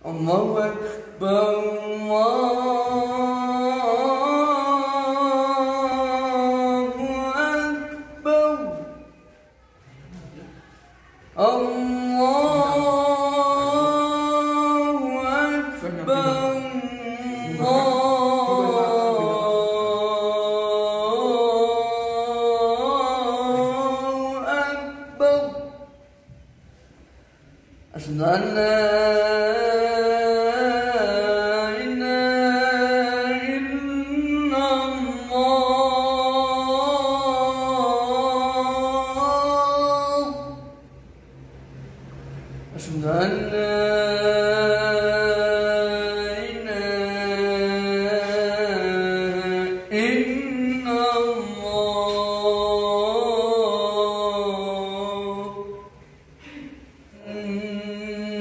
الله أكبر الله أكبر الله أكبر الله أكبر أشهد أن لا أشهد أن لا إله إلا الله أن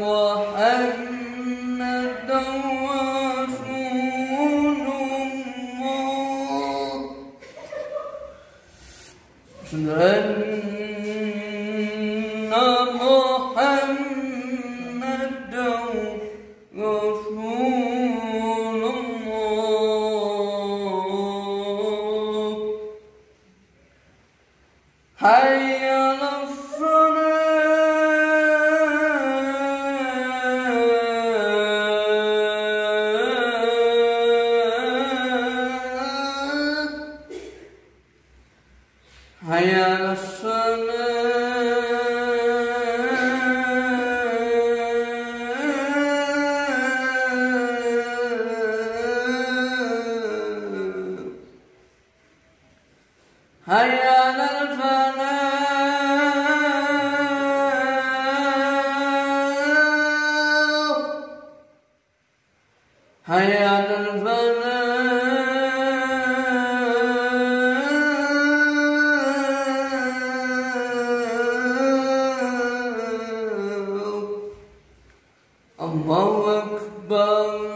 محمدا رسول الله أشهد أن محمد رسول الله حي على الصلاة حي على الصلاة حي على الفلاح حي على الفلاح الله أكبر